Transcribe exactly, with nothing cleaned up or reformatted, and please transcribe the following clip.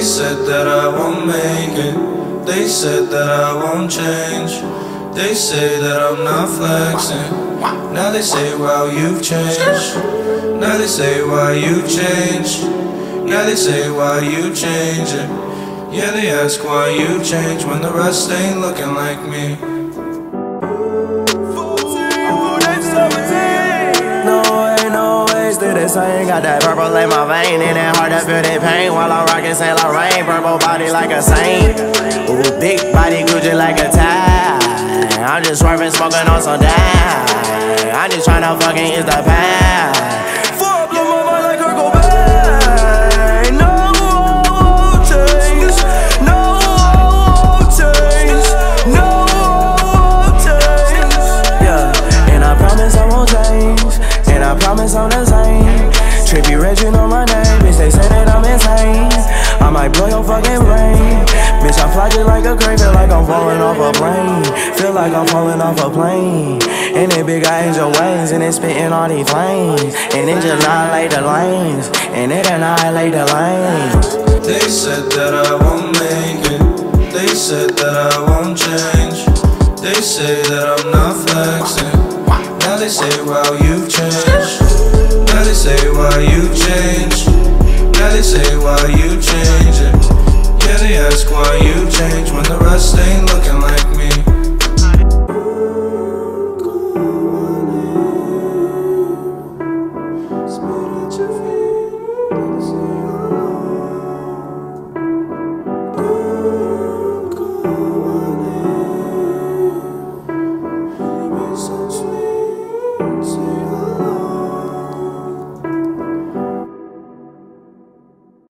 said that I won't make it. They said that I won't change. They say that I'm not flexing. Now they say, wow, you've changed. Now they say, why you changed. Now they say, why you changing. Yeah, they ask why you change when the rest ain't looking like me. This I ain't got that purple in my vein, and that hard to feel that pain while I'm rockin' Saint Laurent. Purple body like a saint, ooh, big body Gucci like a tie. I'm just swerving, smoking on some dime. I'm just tryna fucking ease the pain. Fuck, blow my mind like Kurt Cobain. No, I won't change. No, I won't change. No, I won't change. Yeah, and I promise I won't change. And I promise I'm the same. Trippy Reg, you know my name. Bitch, they say that I'm insane. I might blow your fucking brain. Bitch, I fly just like a crane. Feel like I'm falling off a plane. Feel like I'm falling off a plane. And they big got angel wings. And they spitting all these flames. And it just annihilate the lanes. And it annihilate the lanes. They said that I won't make it. They said that I won't change. They say that I'm not flexing. Now they say, wow, you've changed. Now they say, why you changed. Now they say, why you changing. Yeah, they ask why you changed when the rest ain't looking like